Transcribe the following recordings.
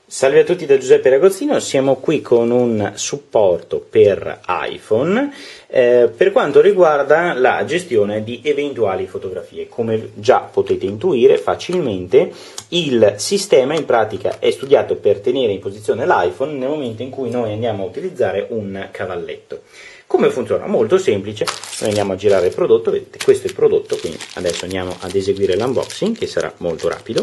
Salve a tutti da Giuseppe Ragozzino, siamo qui con un supporto per iPhone per quanto riguarda la gestione di eventuali fotografie. Come già potete intuire facilmente, il sistema in pratica è studiato per tenere in posizione l'iPhone nel momento in cui noi andiamo a utilizzare un cavalletto. Come funziona? Molto semplice, noi andiamo a girare il prodotto, vedete questo è il prodotto, quindi adesso andiamo ad eseguire l'unboxing che sarà molto rapido.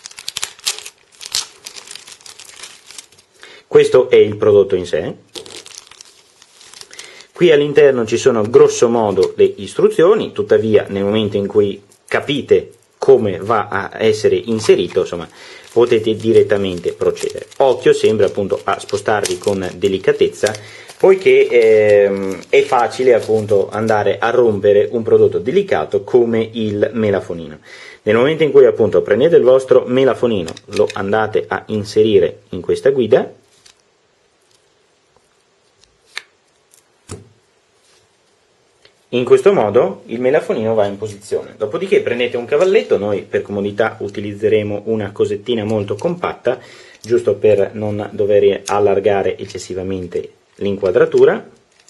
Questo è il prodotto in sé. Qui all'interno ci sono grosso modo le istruzioni, tuttavia nel momento in cui capite come va a essere inserito, insomma, potete direttamente procedere. Occhio sempre appunto a spostarvi con delicatezza, poiché è facile appunto andare a rompere un prodotto delicato come il melafonino. Nel momento in cui appunto prendete il vostro melafonino, lo andate a inserire in questa guida. In questo modo il melafonino va in posizione, dopodiché prendete un cavalletto, noi per comodità utilizzeremo una cosettina molto compatta, giusto per non dover allargare eccessivamente l'inquadratura.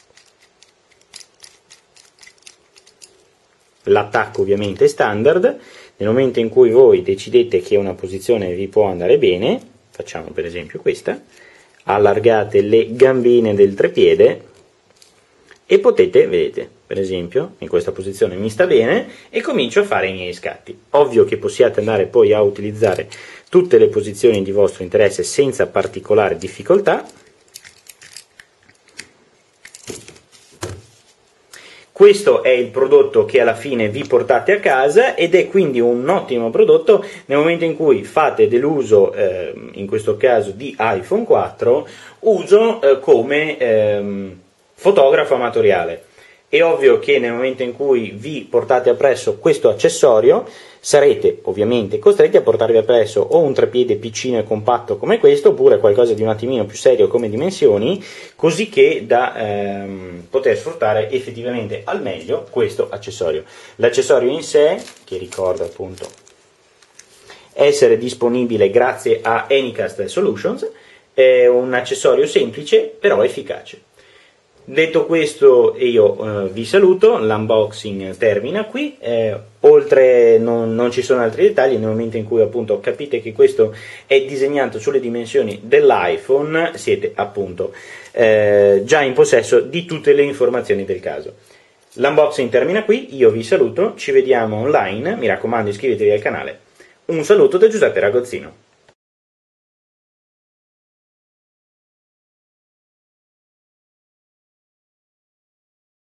L'attacco ovviamente è standard, nel momento in cui voi decidete che una posizione vi può andare bene, facciamo per esempio questa, allargate le gambine del treppiede e potete, vedete, per esempio, in questa posizione mi sta bene e comincio a fare i miei scatti. Ovvio che possiate andare poi a utilizzare tutte le posizioni di vostro interesse senza particolare difficoltà. Questo è il prodotto che alla fine vi portate a casa ed è quindi un ottimo prodotto nel momento in cui fate dell'uso, in questo caso di iPhone 4, uso come fotografo amatoriale. È ovvio che nel momento in cui vi portate appresso questo accessorio sarete ovviamente costretti a portarvi appresso o un treppiede piccino e compatto come questo oppure qualcosa di un attimino più serio come dimensioni, così che da poter sfruttare effettivamente al meglio questo accessorio. L'accessorio in sé, che ricorda appunto essere disponibile grazie a Anycast Solutions, è un accessorio semplice però efficace. Detto questo io vi saluto, l'unboxing termina qui, oltre non ci sono altri dettagli, nel momento in cui appunto capite che questo è disegnato sulle dimensioni dell'iPhone siete appunto già in possesso di tutte le informazioni del caso. L'unboxing termina qui, io vi saluto, ci vediamo online, mi raccomando iscrivetevi al canale, un saluto da Giuseppe Ragozzino.